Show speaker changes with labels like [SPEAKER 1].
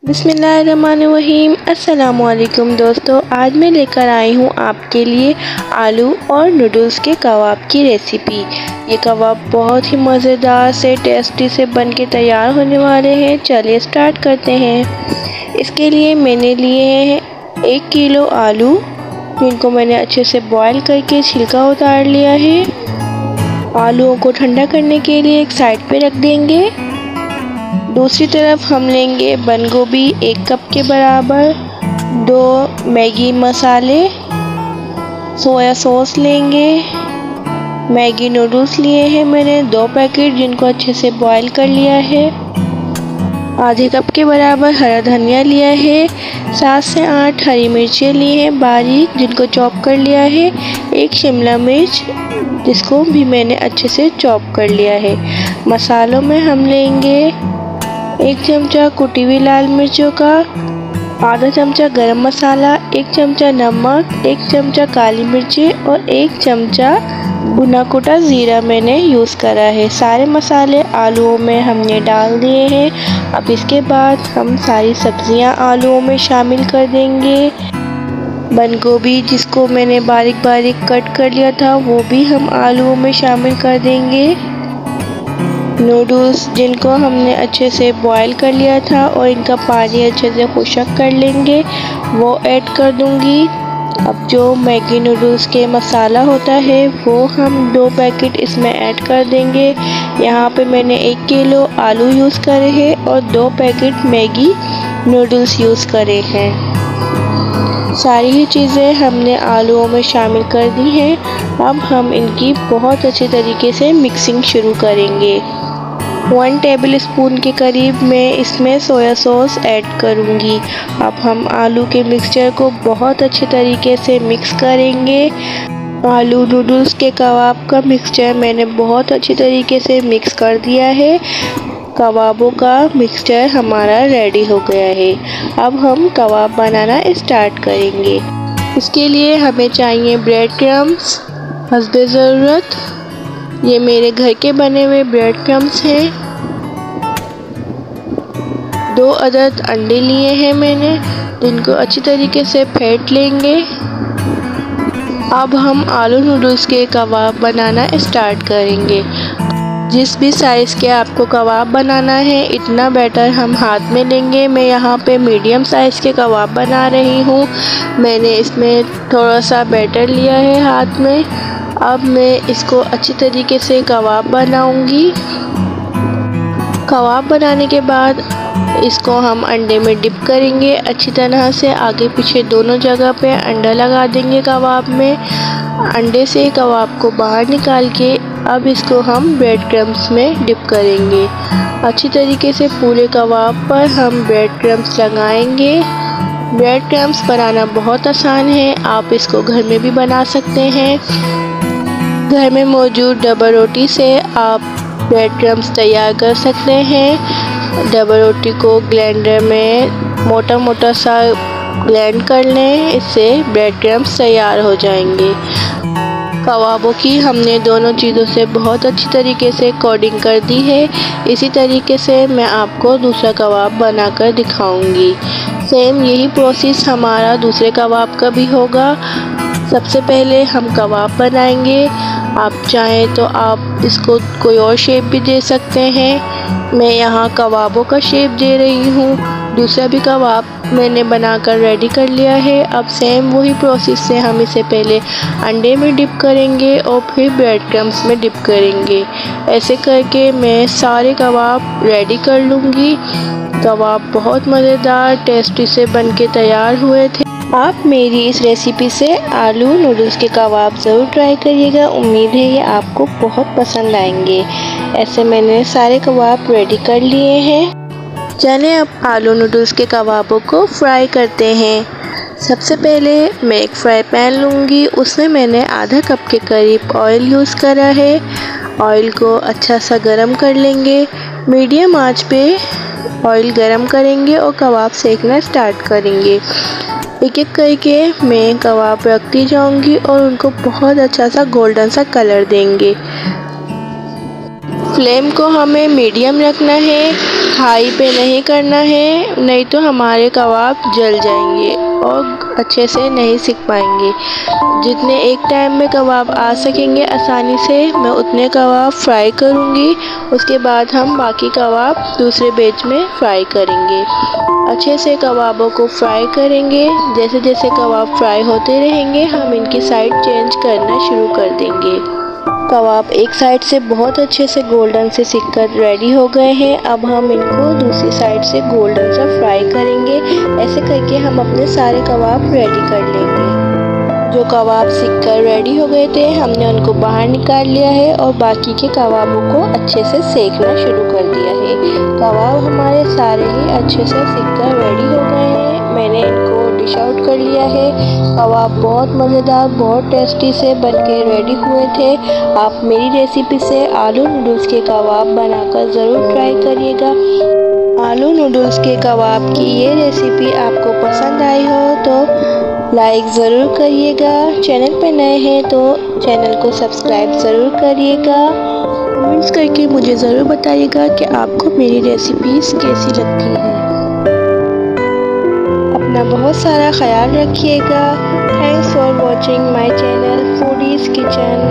[SPEAKER 1] बिस्मिल्लाहिर्रहमानिर्रहीम। अस्सलामुअलैकुम दोस्तों, आज मैं लेकर आई हूँ आपके लिए आलू और नूडल्स के कबाब की रेसिपी। ये कबाब बहुत ही मज़ेदार से टेस्टी से बन के तैयार होने वाले हैं। चलिए स्टार्ट करते हैं। इसके लिए मैंने लिए हैं 1 किलो आलू, जिनको मैंने अच्छे से बॉईल करके छिलका उतार लिया है। आलूओं को ठंडा करने के लिए एक साइड पे रख देंगे। दूसरी तरफ हम लेंगे बंद गोभी 1 कप के बराबर, 2 मैगी मसाले, सोया सॉस लेंगे, मैगी नूडल्स लिए हैं मैंने 2 पैकेट, जिनको अच्छे से बॉईल कर लिया है। आधे कप के बराबर हरा धनिया लिया है। 7 से 8 हरी मिर्चें ली हैं बारीक, जिनको चॉप कर लिया है। 1 शिमला मिर्च, जिसको भी मैंने अच्छे से चॉप कर लिया है। मसालों में हम लेंगे 1 चमचा कुटी हुई लाल मिर्चों का, आधा चमचा गरम मसाला, 1 चमचा नमक, 1 चमचा काली मिर्चें और 1 चमचा भुना कुटा ज़ीरा मैंने यूज़ करा है। सारे मसाले आलूओं में हमने डाल दिए हैं। अब इसके बाद हम सारी सब्जियां आलूओं में शामिल कर देंगे। बंद गोभी, जिसको मैंने बारीक बारीक कट कर लिया था, वो भी हम आलूओं में शामिल कर देंगे। नूडल्स, जिनको हमने अच्छे से बॉईल कर लिया था और इनका पानी अच्छे से खुश्क कर लेंगे, वो ऐड कर दूंगी। अब जो मैगी नूडल्स के मसाला होता है, वो हम 2 पैकेट इसमें ऐड कर देंगे। यहाँ पे मैंने 1 किलो आलू यूज़ करे हैं और 2 पैकेट मैगी नूडल्स यूज़ करे हैं। सारी ही चीज़ें हमने आलूओं में शामिल कर दी हैं। अब हम इनकी बहुत अच्छे तरीके से मिक्सिंग शुरू करेंगे। 1 टेबलस्पून के करीब मैं इसमें सोया सॉस ऐड करूँगी। अब हम आलू के मिक्सचर को बहुत अच्छे तरीके से मिक्स करेंगे। आलू नूडल्स के कबाब का मिक्सचर मैंने बहुत अच्छी तरीके से मिक्स कर दिया है। कबाबों का मिक्सचर हमारा रेडी हो गया है। अब हम कबाब बनाना स्टार्ट करेंगे। इसके लिए हमें चाहिए ब्रेड क्रम्स हस्बे ज़रूरत। ये मेरे घर के बने हुए ब्रेड क्रम्स हैं। 2 अदद अंडे लिए हैं मैंने, जिनको अच्छी तरीके से फेंट लेंगे। अब हम आलू नूडल्स के कबाब बनाना स्टार्ट करेंगे। जिस भी साइज़ के आपको कबाब बनाना है, इतना बैटर हम हाथ में लेंगे। मैं यहाँ पे मीडियम साइज़ के कबाब बना रही हूँ। मैंने इसमें थोड़ा सा बैटर लिया है हाथ में। अब मैं इसको अच्छी तरीके से कबाब बनाऊंगी। कबाब बनाने के बाद इसको हम अंडे में डिप करेंगे अच्छी तरह से। आगे पीछे दोनों जगह पे अंडा लगा देंगे कबाब में। अंडे से कबाब को बाहर निकाल के अब इसको हम ब्रेड क्रम्स में डिप करेंगे। अच्छी तरीके से पूरे कबाब पर हम ब्रेड क्रम्स लगाएंगे। ब्रेड क्रम्स बनाना बहुत आसान है, आप इसको घर में भी बना सकते हैं। घर में मौजूद डबल रोटी से आप ब्रेड क्रम्स तैयार कर सकते हैं। डबल रोटी को ग्राइंडर में मोटा मोटा सा ग्राइंड कर लें, इससे ब्रेड क्रम्स तैयार हो जाएंगे। कबाबों की हमने दोनों चीज़ों से बहुत अच्छी तरीके से कोटिंग कर दी है। इसी तरीके से मैं आपको दूसरा कबाब बनाकर दिखाऊंगी। सेम यही प्रोसेस हमारा दूसरे कबाब का भी होगा। सबसे पहले हम कबाब बनाएंगे। आप चाहें तो आप इसको कोई और शेप भी दे सकते हैं। मैं यहाँ कबाबों का शेप दे रही हूँ। दूसरा भी कबाब मैंने बनाकर रेडी कर लिया है। अब सेम वही प्रोसेस से हम इसे पहले अंडे में डिप करेंगे और फिर ब्रेड क्रम्स में डिप करेंगे। ऐसे करके मैं सारे कबाब रेडी कर लूँगी। कबाब बहुत मज़ेदार टेस्टी से बन के तैयार हुए थे। आप मेरी इस रेसिपी से आलू नूडल्स के कबाब ज़रूर ट्राई करिएगा। उम्मीद है ये आपको बहुत पसंद आएंगे। ऐसे मैंने सारे कबाब रेडी कर लिए हैं। चलें अब आलू नूडल्स के कबाबों को फ्राई करते हैं। सबसे पहले मैं एक फ्राई पैन लूँगी। उसमें मैंने आधा कप के करीब ऑयल यूज़ करा है। ऑयल को अच्छा सा गरम कर लेंगे। मीडियम आंच पे ऑयल गरम करेंगे और कबाब सेकना स्टार्ट करेंगे। एक एक करके मैं कबाब रखती जाऊंगी और उनको बहुत अच्छा सा गोल्डन सा कलर देंगे। फ्लेम को हमें मीडियम रखना है। हाई पे नहीं करना है, नहीं तो हमारे कबाब जल जाएंगे और अच्छे से नहीं सिक पाएंगे। जितने एक टाइम में कबाब आ सकेंगे आसानी से, मैं उतने कबाब फ्राई करूँगी। उसके बाद हम बाकी कबाब दूसरे बैच में फ्राई करेंगे। अच्छे से कबाबों को फ्राई करेंगे। जैसे जैसे कबाब फ्राई होते रहेंगे हम इनकी साइड चेंज करना शुरू कर देंगे। कबाब एक साइड से बहुत अच्छे से गोल्डन से सिक कर रेडी हो गए हैं। अब हम इनको दूसरी साइड से गोल्डन सा फ्राई करेंगे। ऐसे करके हम अपने सारे कबाब रेडी कर लेंगे। जो कबाब सिक कर रेडी हो गए थे हमने उनको बाहर निकाल लिया है और बाकी के कबाबों को अच्छे से सेकना शुरू कर दिया है। कबाब हमारे सारे ही अच्छे से सिक कर रेडी हो गए हैं। मैंने इनको डिश आउट कर लिया है। कबाब बहुत मज़ेदार, बहुत टेस्टी से बनके रेडी हुए थे। आप मेरी रेसिपी से आलू नूडल्स के कबाब बनाकर ज़रूर ट्राई करिएगा। आलू नूडल्स के कबाब की ये रेसिपी आपको पसंद आई हो तो लाइक ज़रूर करिएगा। चैनल पर नए हैं तो चैनल को सब्सक्राइब ज़रूर करिएगा। कमेंट्स करके मुझे ज़रूर बताइएगा कि आपको मेरी रेसिपीज़ कैसी लगती है। अपना बहुत सारा ख्याल रखिएगा। Thanks for watching my channel Foodies kitchen.